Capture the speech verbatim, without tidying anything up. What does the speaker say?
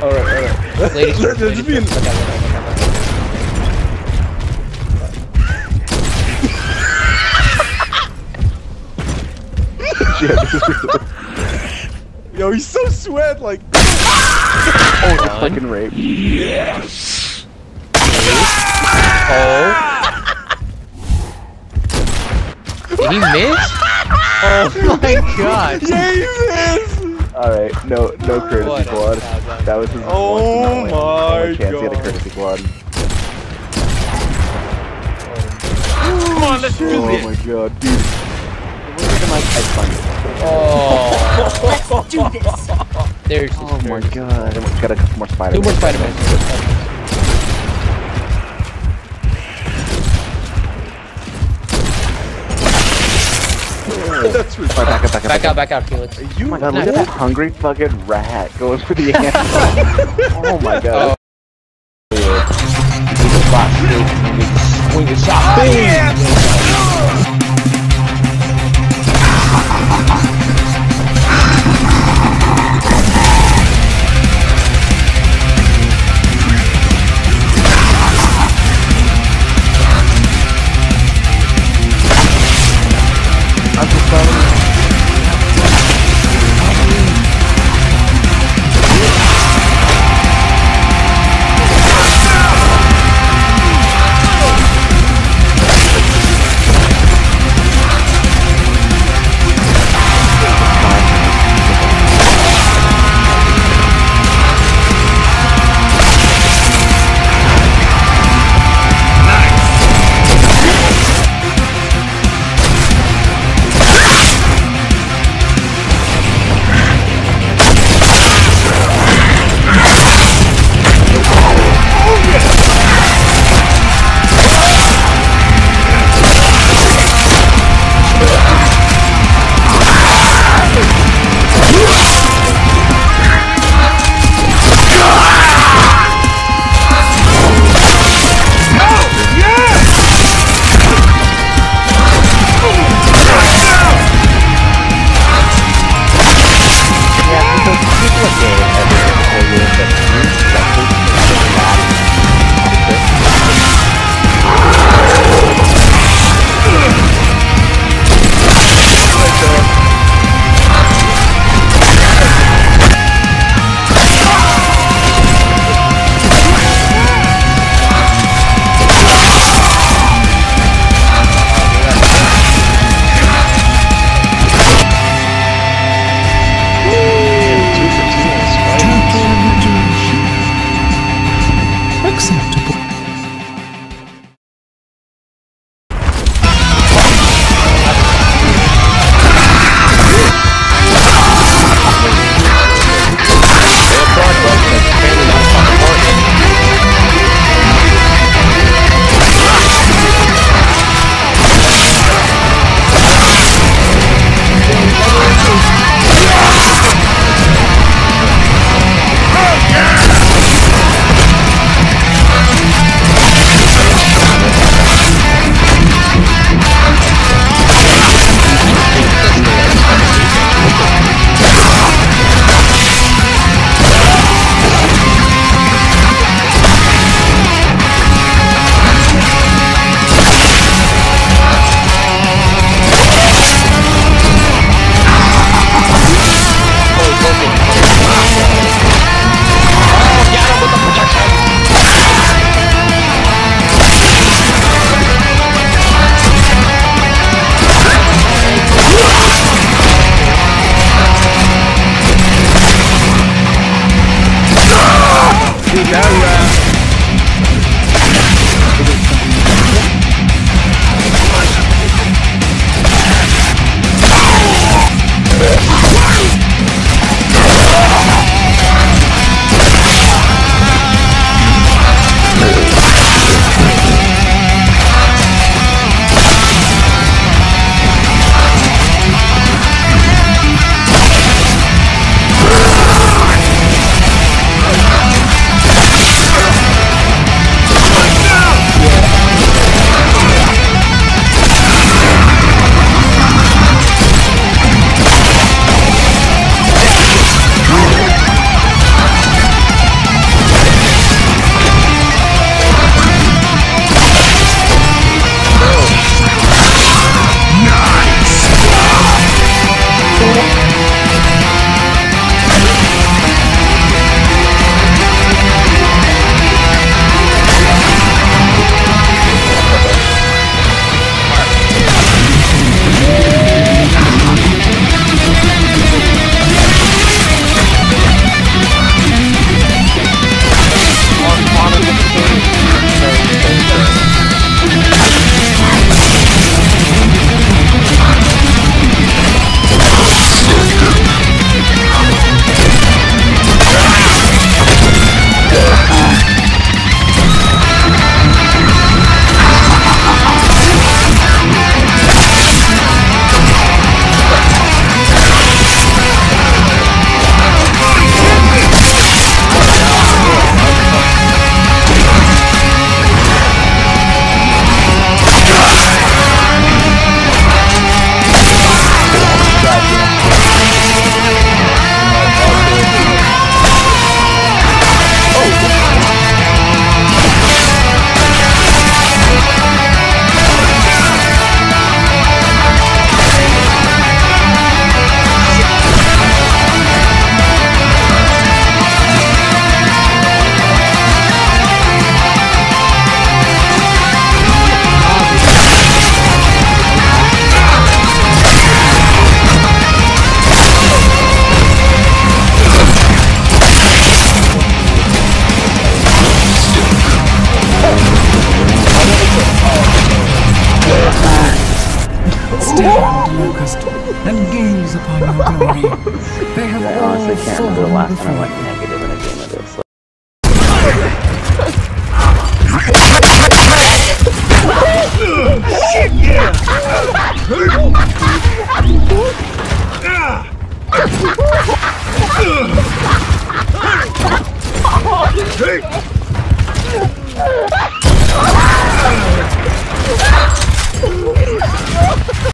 Alright, alright. Ladies They're first, just ladies being... first. Back out, back out, back Shit. Yo, he's so sweat, like... Oh, the fucking rape. Yes! Oh. Did he miss? Oh my god. Yeah, he missed! Alright, no, no courtesy What a- quad. that That was his Oh once in a my only chance to get a God. courtesy quad. Come on, let's do Oh this! my god, dude. It was like a nice ice punch. Oh. Let's do this. There's his Oh my first. god. Then we got a couple more Spider-Man. Two more Spider-Man. Two more Spider-Man. That's Alright, back up, back up, Back out, back out, Felix. You Oh my god, look No. at that hungry fucking rat going for the ant. Oh my god. Oh. Swing the shot. Boom. I'm just telling you. can't remember the last time I went negative in a game of this. Like, Shit, yeah! Hey!